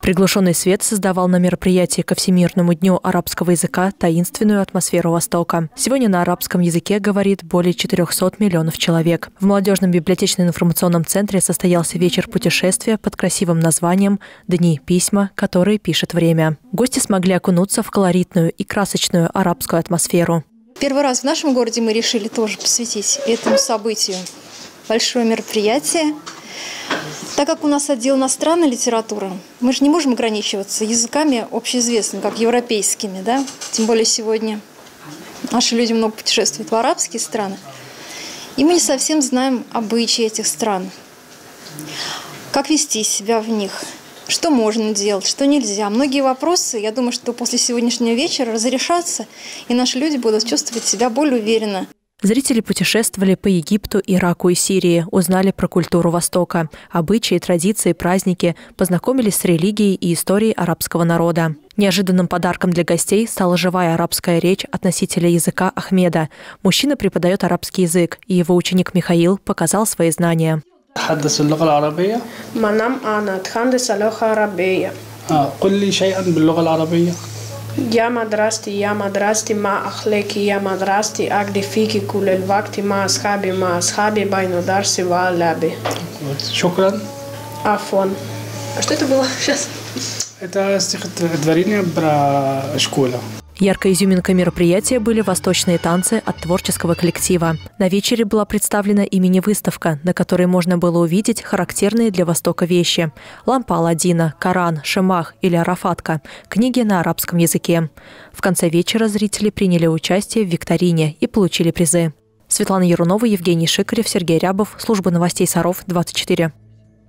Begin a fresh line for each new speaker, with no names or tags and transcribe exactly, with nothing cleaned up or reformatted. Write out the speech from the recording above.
Приглушенный свет создавал на мероприятии ко Всемирному дню арабского языка таинственную атмосферу Востока. Сегодня на арабском языке говорит более четырёхсот миллионов человек. В молодежном библиотечно-информационном центре состоялся вечер путешествия под красивым названием «Дни письма, которые пишет время». Гости смогли окунуться в колоритную и красочную арабскую атмосферу.
Первый раз в нашем городе мы решили тоже посвятить этому событию большое мероприятие. Так как у нас отдел иностранной литературы, мы же не можем ограничиваться языками общеизвестными, как европейскими, да? Тем более сегодня наши люди много путешествуют в арабские страны. И мы не совсем знаем обычаи этих стран. Как вести себя в них, что можно делать, что нельзя. Многие вопросы, я думаю, что после сегодняшнего вечера разрешатся, и наши люди будут чувствовать себя более уверенно.
Зрители путешествовали по Египту, Ираку и Сирии, узнали про культуру Востока, обычаи, традиции, праздники, познакомились с религией и историей арабского народа. Неожиданным подарком для гостей стала живая арабская речь от носителя языка Ахмеда. Мужчина преподает арабский язык, и его ученик Михаил показал свои знания.
يا مدرستي يا مدرستي مع أخلاقي يا مدرستي أقضي فيكي كل الوقت مع أصحابي مع أصحابي بين درسي ولعبي.
شكرا.
عفوا. Что это было сейчас?
Это стихотворение про школу.
Яркой изюминкой мероприятия были восточные танцы от творческого коллектива. На вечере была представлена и мини-выставка, на которой можно было увидеть характерные для Востока вещи. Лампа Аладдина, Коран, Шемах или Арафатка – книги на арабском языке. В конце вечера зрители приняли участие в викторине и получили призы. Светлана Ярунова, Евгений Шикарев, Сергей Рябов. Служба новостей Саров, двадцать четыре.